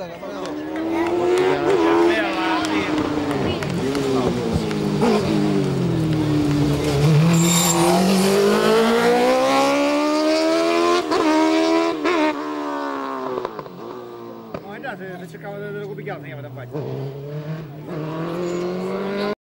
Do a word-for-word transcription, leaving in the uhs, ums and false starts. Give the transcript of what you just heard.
Luca che magari se cercavo di recuperare, ne vado a fare.